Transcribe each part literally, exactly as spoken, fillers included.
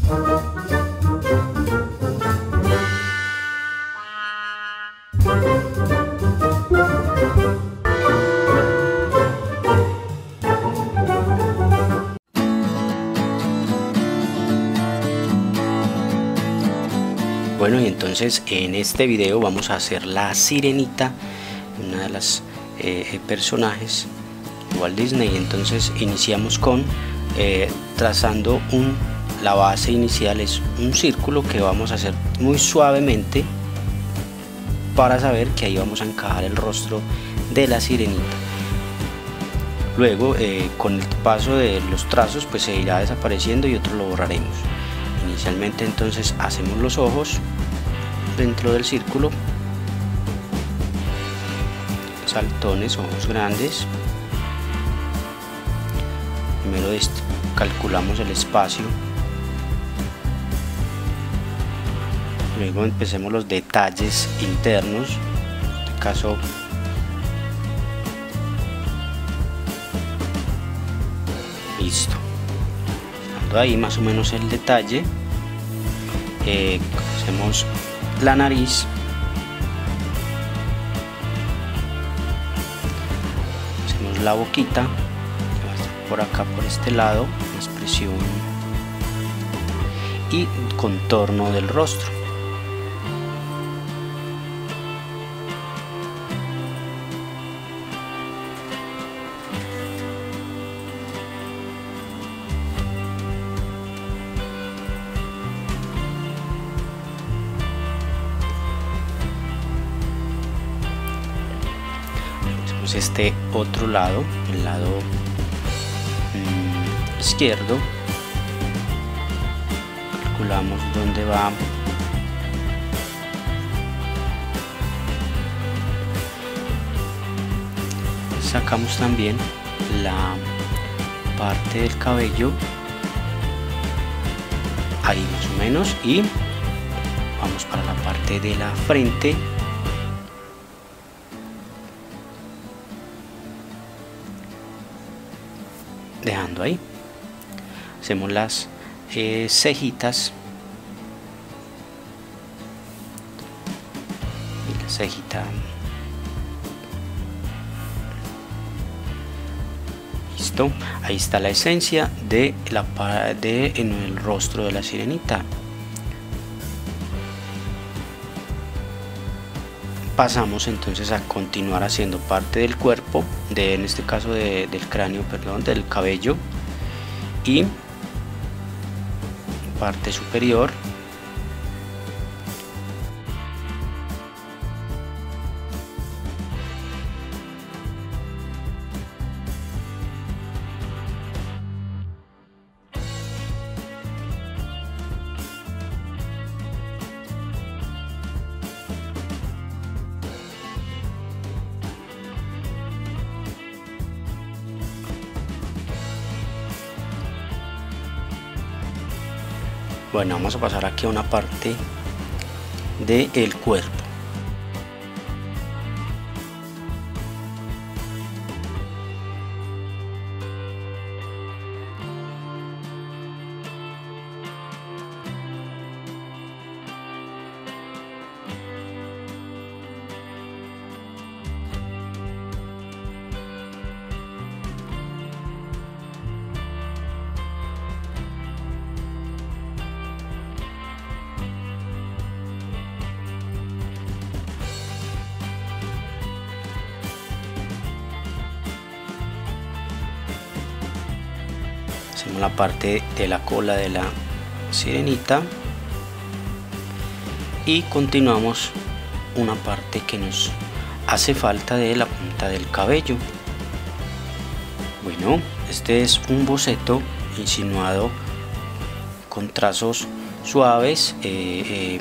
Bueno, y entonces en este video vamos a hacer la Sirenita, una de las eh, personajes de Walt Disney. Entonces iniciamos con eh, trazando un, la base inicial es un círculo que vamos a hacer muy suavemente para saber que ahí vamos a encajar el rostro de la Sirenita. Luego eh, con el paso de los trazos pues se irá desapareciendo y otro lo borraremos. Inicialmente entonces hacemos los ojos dentro del círculo, saltones, ojos grandes. Primero calculamos el espacio, luego empecemos los detalles internos, en este caso listo. Ahí más o menos el detalle. Eh, hacemos la nariz, hacemos la boquita por acá, por este lado, expresión y contorno del rostro. Este otro lado, el lado mmm, izquierdo, calculamos dónde va, sacamos también la parte del cabello, ahí más o menos, y vamos para la parte de la frente. Dejando ahí, hacemos las eh, cejitas y la cejita, listo. Ahí está la esencia de la de en el rostro de la Sirenita. Pasamos entonces a continuar haciendo parte del cuerpo, de, en este caso de, del cráneo, perdón, del cabello, y parte superior. Bueno, vamos a pasar aquí a una parte del cuerpo. Hacemos la parte de la cola de la Sirenita y continuamos una parte que nos hace falta de la punta del cabello. Bueno, este es un boceto insinuado con trazos suaves, eh, eh,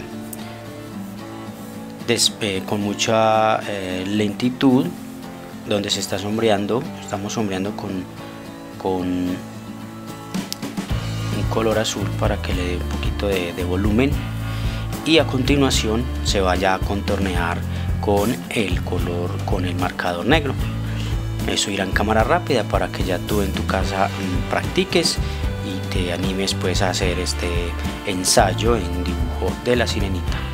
des, eh, con mucha eh, lentitud, donde se está sombreando, estamos sombreando con, con un color azul para que le dé un poquito de, de volumen, y a continuación se vaya a contornear con el color, con el marcador negro. Eso irá en cámara rápida para que ya tú en tu casa mmm, practiques y te animes pues a hacer este ensayo en dibujo de la sirenita.